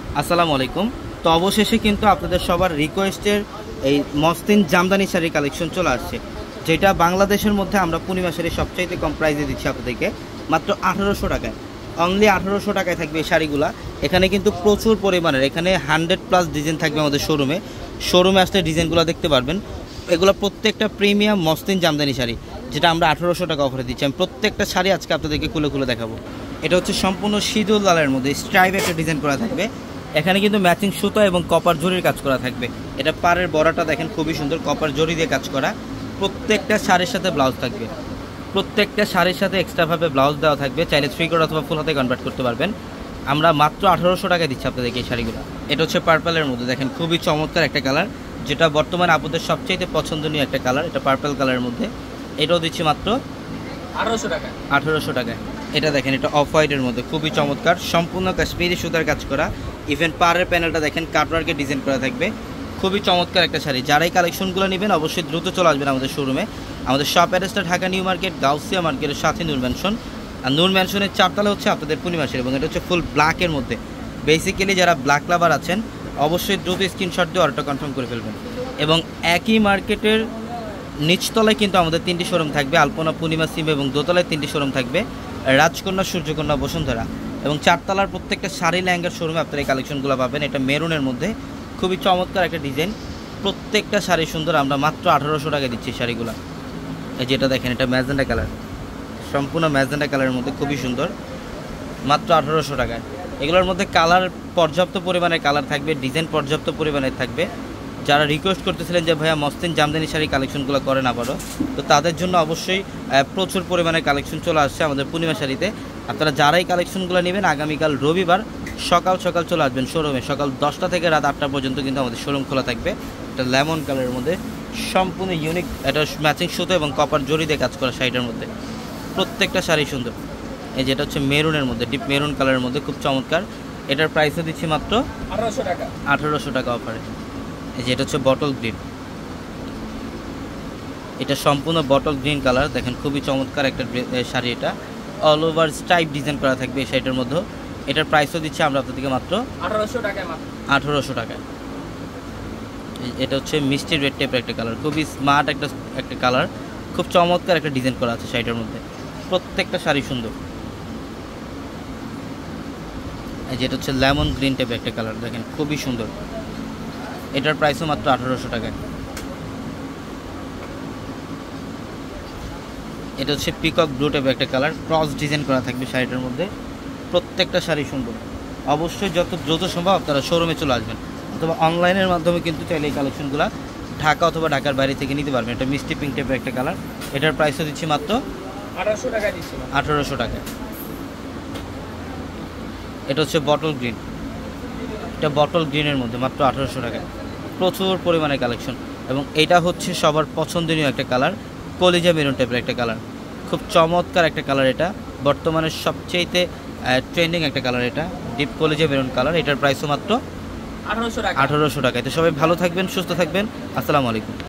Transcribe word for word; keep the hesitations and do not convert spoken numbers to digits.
আসসালামু আলাইকুম। তো অবশেষে কিন্তু আপনাদের সবার রিকোয়েস্টের এই মসলিন জামদানি শাড়ির কালেকশন চলে আসছে, যেটা বাংলাদেশের মধ্যে আমরা পূর্ণিমা শাড়ি সবচাইতে কম প্রাইসে দিচ্ছি আপনাদেরকে মাত্র আঠারোশো টাকায়। অনলি আঠারোশো টাকায় থাকবে এই শাড়িগুলা। এখানে কিন্তু প্রচুর পরিমাণের, এখানে হান্ড্রেড প্লাস ডিজাইন থাকবে আমাদের শোরুমে। শোরুমে আসলে ডিজাইনগুলো দেখতে পারবেন। এগুলো প্রত্যেকটা প্রিমিয়াম মসলিন জামদানি শাড়ি, যেটা আমরা আঠারোশো টাকা অফারে দিচ্ছি। আমি প্রত্যেকটা শাড়ি আজকে আপনাদেরকে খুলে খুলে দেখাবো। এটা হচ্ছে সম্পূর্ণ সিঁদুর লালের মধ্যে স্ট্রাইপ একটা ডিজাইন করা থাকবে। এখানে কিন্তু ম্যাচিং সুতো এবং কপার জরির কাজ করা থাকবে। এটা পাড়ের বড়াটা দেখেন খুবই সুন্দর, কপার জরি দিয়ে কাজ করা। প্রত্যেকটা শাড়ির সাথে ব্লাউজ থাকবে, প্রত্যেকটা শাড়ির সাথে এক্সট্রাভাবে ব্লাউজ দেওয়া থাকবে। চাইলে থ্রি কোয়ার্টার অথবা ফুল হাতে কনভার্ট করতে পারবেন। আমরা মাত্র আঠারোশো টাকায় দিচ্ছি আপনাদেরকে এই শাড়িগুলো। এটা হচ্ছে পার্পেলের মধ্যে দেখেন খুবই চমৎকার একটা কালার, যেটা বর্তমানে আপনাদের সবচেয়ে পছন্দনীয় একটা কালার। এটা পার্পেল কালারের মধ্যে, এটাও দিচ্ছি মাত্র আঠারোশো টাকা আঠারোশো টাকায়। এটা দেখেন, এটা অফ হোয়াইটের মধ্যে খুবই চমৎকার, সম্পূর্ণ কাশ্মীরি সুতার কাজ করা। ইভেন পাড়ের প্যানেলটা দেখেন কাটওয়ার্কের ডিজাইন করা থাকবে। খুবই চমৎকার একটা শাড়ি। যারা এই কালেকশনগুলো নেবেন অবশ্যই দ্রুত চলে আসবেন আমাদের শোরুমে। আমাদের শপ অ্যাড্রেসটা ঢাকা নিউ মার্কেট, গাউসিয়া মার্কেটের সাথে নূর ম্যানশন। আর নূর ম্যানশনের চারতলা হচ্ছে আপনাদের পূর্ণিমা শাড়ি, এবং এটা হচ্ছে ফুল ব্ল্যাকের মধ্যে। বেসিক্যালি যারা ব্ল্যাক লাভার আছেন অবশ্যই দ্রুত স্ক্রিনশট দিয়ে অর্ডারটা কনফার্ম করে ফেলবেন। এবং একই মার্কেটের নিচতলায় কিন্তু আমাদের তিনটি শোরুম থাকবে, আলপনা, পূর্ণিমা, সিম, এবং দোতলায় তিনটি শোরুম থাকবে, রাজকন্যা, সূর্যকন্যা, বসুন্ধরা। এবং চারতলার প্রত্যেকটা শাড়ি লেহেঙ্গার শোরুমে আপনারা এই কালেকশনগুলো পাবেন। এটা মেরুনের মধ্যে খুবই চমৎকার একটা ডিজাইন। প্রত্যেকটা শাড়ি সুন্দর। আমরা মাত্র আঠারোশো টাকা দিচ্ছি শাড়িগুলো। এই যেটা দেখেন, এটা ম্যাজেন্ডা কালার, সম্পূর্ণ ম্যাজেন্ডা কালারের মধ্যে খুবই সুন্দর, মাত্র আঠারোশো টাকায়। এগুলোর মধ্যে কালার পর্যাপ্ত পরিমাণে কালার থাকবে, ডিজাইন পর্যাপ্ত পরিমাণে থাকবে। যারা রিকোয়েস্ট করতেছিলেন যে ভাইয়া মসলিন জামদানি শাড়ি কালেকশনগুলো করেন আবারও, তো তাদের জন্য অবশ্যই প্রচুর পরিমাণে কালেকশন চলে আসছে আমাদের পূর্ণিমা শাড়িতে। আপনারা যারাই কালেকশনগুলো নেবেন আগামীকাল রবিবার সকাল সকাল চলে আসবেন শোরুমে। সকাল দশটা থেকে রাত আটটা পর্যন্ত কিন্তু আমাদের শোরুম খোলা থাকবে। এটা লেমন কালারের মধ্যে সম্পূর্ণ ইউনিক, এটা ম্যাচিং সুতো এবং কপার জরি দিয়ে কাজ করা শাড়িটার মধ্যে। প্রত্যেকটা শাড়ি সুন্দর। এই যেটা হচ্ছে মেরুনের মধ্যে, ডিপ মেরুন কালারের মধ্যে খুব চমৎকার। এটার প্রাইসও দিচ্ছি মাত্র আঠারোশো টাকা আঠারোশো টাকা অফারে। এই যে এটা হচ্ছে বটল গ্রিন, এটা সম্পূর্ণ বটল গ্রিন কালার দেখেন, খুবই চমৎকার একটা শাড়ি। এটা অল ওভার স্ট্রাইপ ডিজাইন করা থাকবে এই শাড়িটার মধ্যে। এটার প্রাইসও দিচ্ছি আমরা আপনাদেরকে মাত্র আঠারোশো টাকায় আঠারোশো টাকায়। এটা হচ্ছে মিষ্টি রেড টাইপের একটা কালার, খুবই স্মার্ট একটা একটা কালার, খুব চমৎকার একটা ডিজাইন করা আছে শাড়িটার মধ্যে। প্রত্যেকটা শাড়ি সুন্দর। যেটা হচ্ছে লেমন গ্রিন টাইপের একটা কালার দেখেন, খুবই সুন্দর। এটার প্রাইসও মাত্র আঠারোশো টাকায়। এটা হচ্ছে পিকক ব্লু টাইপের একটা কালার, ক্রস ডিজাইন করা থাকবে শাড়িটার মধ্যে। প্রত্যেকটা শাড়ি সুন্দর। অবশ্যই যত দ্রুত সম্ভব আপনারা শোরুমে চলে আসবেন, অথবা অনলাইনের মাধ্যমে কিন্তু চাইলে এই কালেকশনগুলো ঢাকা অথবা ঢাকার বাইরে থেকে নিতে পারবেন। এটা মিষ্টি পিঙ্ক টাইপের একটা কালার। এটার প্রাইসও দিচ্ছি মাত্র আঠারোশো টাকা দিচ্ছি আঠারোশো টাকায়। এটা হচ্ছে বটল গ্রিন, এটা বটল গ্রিনের মধ্যে মাত্র আঠারোশো টাকায়। প্রচুর পরিমাণে কালেকশন। এবং এটা হচ্ছে সবার পছন্দনীয় একটা কালার, কলিজা মেরুন টাইপের একটা কালার, খুব চমৎকার একটা কালার। এটা বর্তমানে সবচেয়ে ট্রেন্ডিং একটা কালার, এটা ডিপ কলিজা মেরুন কালার। এটার প্রাইসও মাত্র আঠারোশো টাকা আঠারোশো টাকায়। তো সবাই ভালো থাকবেন, সুস্থ থাকবেন। আসসালামু আলাইকুম।